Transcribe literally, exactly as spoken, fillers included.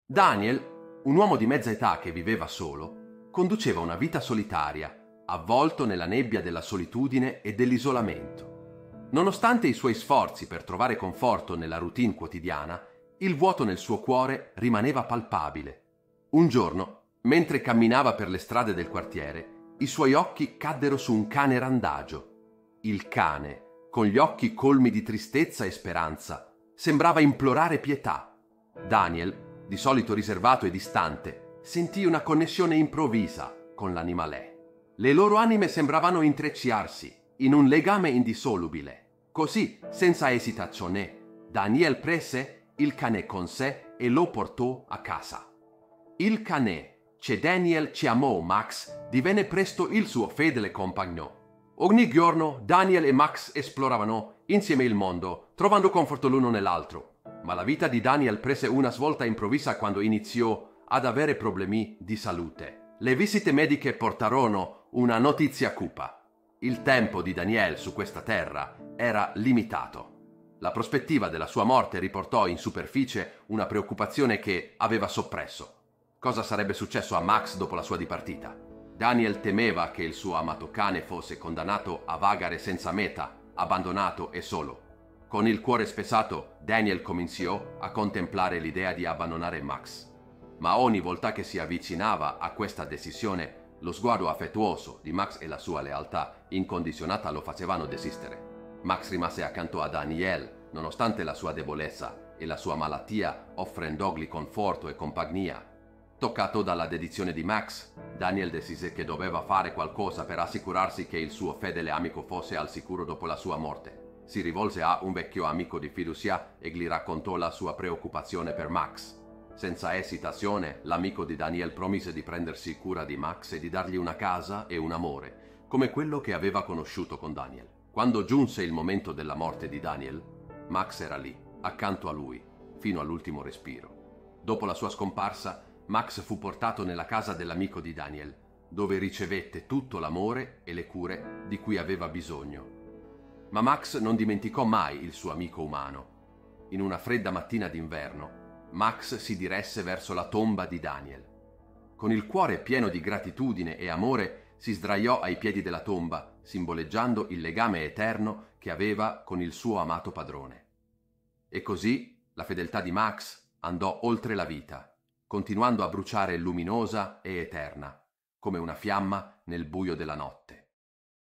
Daniel, un uomo di mezza età che viveva solo, conduceva una vita solitaria, avvolto nella nebbia della solitudine e dell'isolamento. Nonostante i suoi sforzi per trovare conforto nella routine quotidiana, il vuoto nel suo cuore rimaneva palpabile. Un giorno, mentre camminava per le strade del quartiere, i suoi occhi caddero su un cane randagio. Il cane, con gli occhi colmi di tristezza e speranza, sembrava implorare pietà. Daniel, di solito riservato e distante, sentì una connessione improvvisa con l'animalè. Le loro anime sembravano intrecciarsi in un legame indissolubile. Così, senza esitazione, Daniel prese il cane con sé e lo portò a casa. Il cane, che Daniel chiamò Max, divenne presto il suo fedele compagno. Ogni giorno Daniel e Max esploravano insieme il mondo, trovando conforto l'uno nell'altro. Ma la vita di Daniel prese una svolta improvvisa quando iniziò ad avere problemi di salute. Le visite mediche portarono una notizia cupa. Il tempo di Daniel su questa terra era limitato. La prospettiva della sua morte riportò in superficie una preoccupazione che aveva soppresso. Cosa sarebbe successo a Max dopo la sua dipartita? Daniel temeva che il suo amato cane fosse condannato a vagare senza meta, abbandonato e solo. Con il cuore spezzato, Daniel cominciò a contemplare l'idea di abbandonare Max. Ma ogni volta che si avvicinava a questa decisione, lo sguardo affettuoso di Max e la sua lealtà incondizionata lo facevano desistere. Max rimase accanto a Daniel, nonostante la sua debolezza e la sua malattia, offrendogli conforto e compagnia. Toccato dalla dedizione di Max, Daniel decise che doveva fare qualcosa per assicurarsi che il suo fedele amico fosse al sicuro dopo la sua morte. Si rivolse a un vecchio amico di fiducia e gli raccontò la sua preoccupazione per Max. Senza esitazione, l'amico di Daniel promise di prendersi cura di Max e di dargli una casa e un amore, come quello che aveva conosciuto con Daniel. Quando giunse il momento della morte di Daniel, Max era lì, accanto a lui, fino all'ultimo respiro. Dopo la sua scomparsa, Max fu portato nella casa dell'amico di Daniel, dove ricevette tutto l'amore e le cure di cui aveva bisogno. Ma Max non dimenticò mai il suo amico umano. In una fredda mattina d'inverno, Max si diresse verso la tomba di Daniel. Con il cuore pieno di gratitudine e amore, si sdraiò ai piedi della tomba, simboleggiando il legame eterno che aveva con il suo amato padrone. E così la fedeltà di Max andò oltre la vita, continuando a bruciare luminosa e eterna, come una fiamma nel buio della notte.